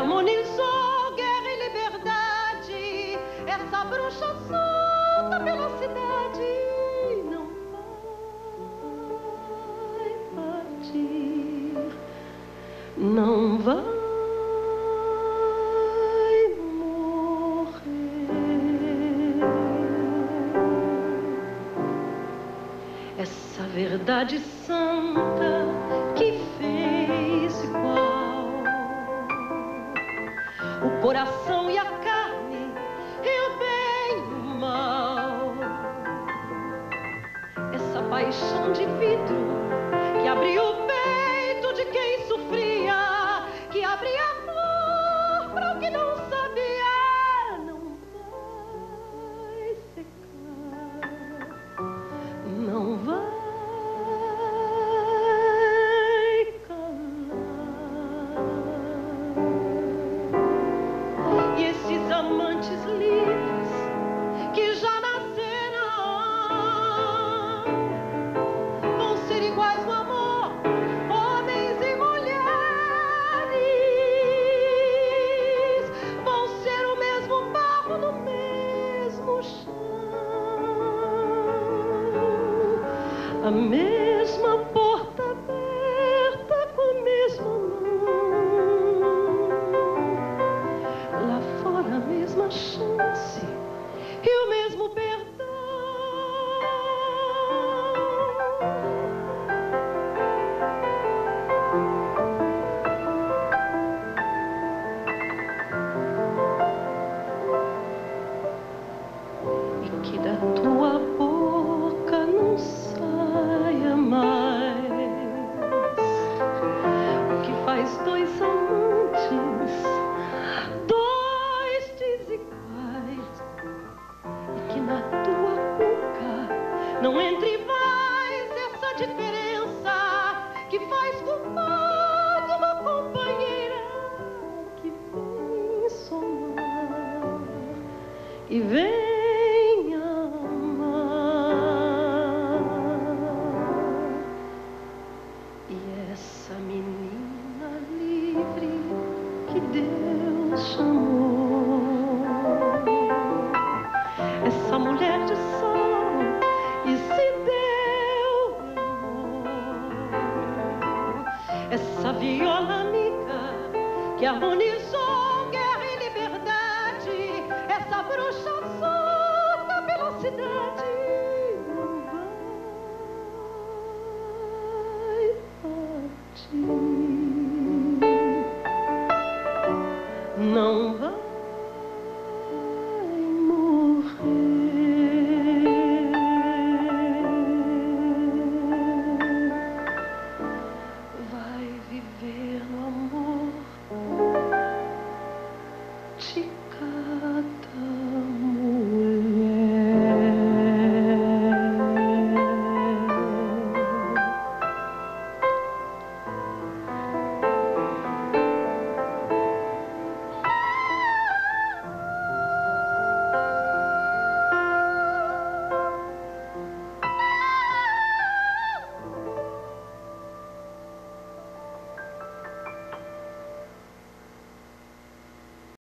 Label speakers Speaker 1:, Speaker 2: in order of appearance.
Speaker 1: harmonizou guerra e liberdade. Essa bruxa solta pela cidade não vai partir, não vai morrer. Essa verdade santa que fez igual o coração e a carne, e o bem e o mal. Essa paixão de vidro que abriu o peito de quem sofria, que abria a flor para o que não sabia, não vai secar, não vai calar. E esses amantes livres que já nasceram vão ser iguais no amor, homens e mulheres. Vão ser o mesmo barro no mesmo chão, a mesma porta aberta com a mesma mão, lá fora a mesma chance e o mesmo perdão. E que da tua boca não saia mais o que faz dois amantes, dois desiguais. E que na tua boca não entre mais essa diferença que faz culpado uma companheira que vem somar e vem amar. E essa menina livre que Deus chamou, essa mulher de sol e se deu amor, essa viola amiga que harmonizou guerra e liberdade, essa bruxa solta pela cidade não vai partir, não vai